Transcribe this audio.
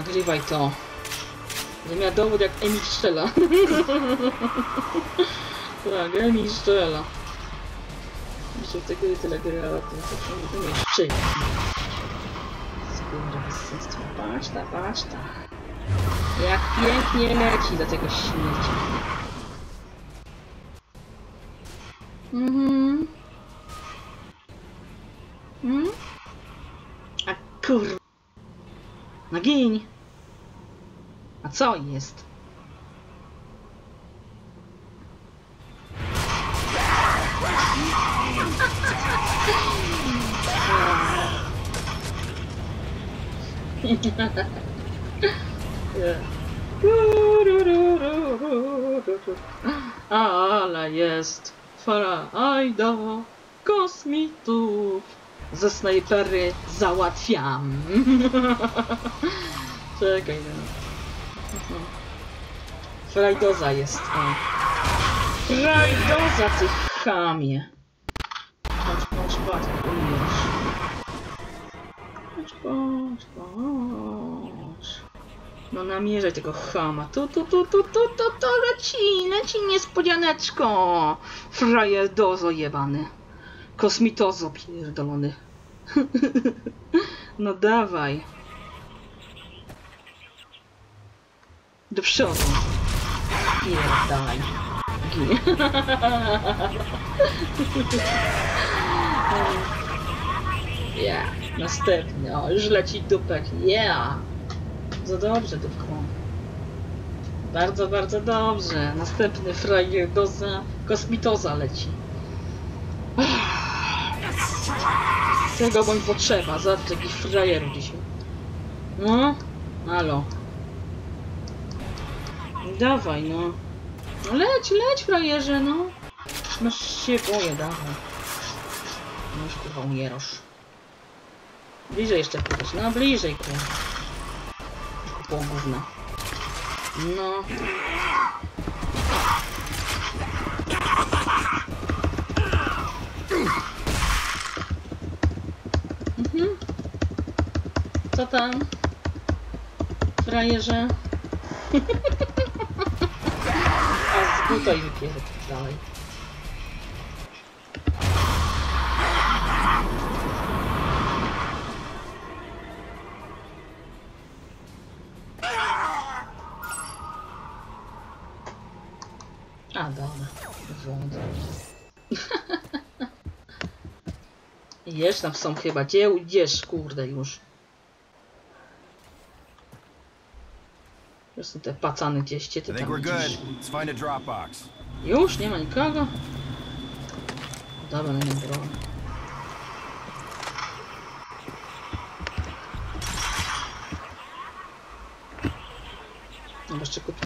Nagrywaj to. Będę miała dowód jak Emil strzela. Tak, Emil strzela. Jeszcze w tej gry tyle grała, to nie szczyt. Skurwysystwo. Paszta, paszta. Jak pięknie leci do tego śmierci. A kur... Nagiń! A co jest? Ale jest frajda kosmitów. Ze snajpery załatwiam. Czekaj, no. Frajdoza jest. O. Frajdoza, ty chamie. Patrz, patrz, patrz, jak umiesz. Patrz, patrz, patrz. No namierzaj tego chama. Tu, leci niespodzianeczko. Frajerdozo jebany. Kosmitozo pierdolony. No dawaj. Do przodu. Pierdalaj. Gin. Yeah. Następny. O, już leci dupek. Yeah. Bardzo dobrze, dupko. Bardzo, bardzo dobrze. Następny frajerdoza. Kosmitoza leci. Tego bądź potrzeba. Zobacz, jakiś frajerów dzisiaj. No. Halo. Dawaj, no. No leć, leć, frajerze, no. Masz się boję, dawaj. No już kurwa umierasz. Bliżej jeszcze pójdziesz, no bliżej, kurwa. Kupoło gówna. No. Co tam? Frajerze? A z buta i wypierdol dalej. A dobra, wąt. Jesz tam są chyba, gdzie idziesz, kurde już. To są te pacany gdzieś, ty tam idziesz. Już? Nie ma nikogo? Dobra, no nie broń. No jeszcze kupię.